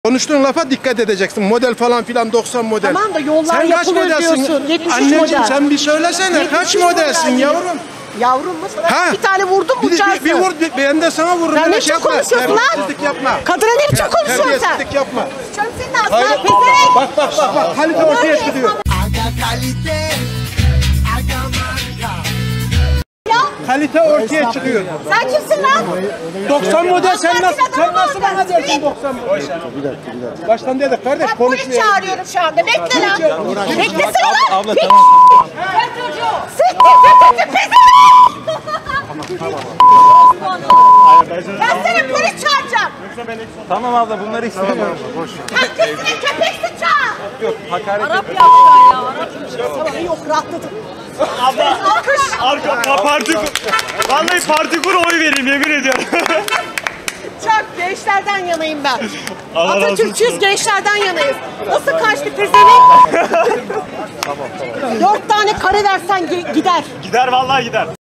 Konuştuğun lafa dikkat edeceksin. Model falan filan 90 model. Tamam da yollar sen yapılıyor diyorsun. 73 Anneciğim model. sen bir söylesene. Kaç modelsin yavrum? Yavrum mu? Ha? Bir tane vurdum uçarsın. Bir vur, ben de sana vururum. Ya ne Şey biçim yapma, konuşuyorsun lan? terbiyesizlik yapma. Kadına ne biçim konuşuyorsun sen? Terbiyesizlik yapma. Çöm senin ağzına Hayır. pezevenk. Bak. Kalite ortaya çıkıyor. Kalite ortaya çıkıyor. Sen kimsin lan? 90 model sen nasıl bana dersin dersin 90 model? Bir dakika. Baştan dedik kardeş Ben polis konuşmuyor. çağırıyorum şu anda. Bekle lan. Beklesene lan. Abla Pik. tamam. Sen çocuğu. Siktir pezevenk. Ben seni polis çağıracağım. Tamam abla bunları istemiyorum. Herkesine köpek sıçağı. Yok hakaret Arap yapmışlar ya. Arap yok rahatladım. Abla vallahi parti kur oy vereyim yemin ediyorum. Çok gençlerden yanayım ben. Allah razı Atatürkçüyüz, gençlerden yanayız. Nasıl kaçtı pezevenk? 4 tane kare versen gider. Gider vallahi gider.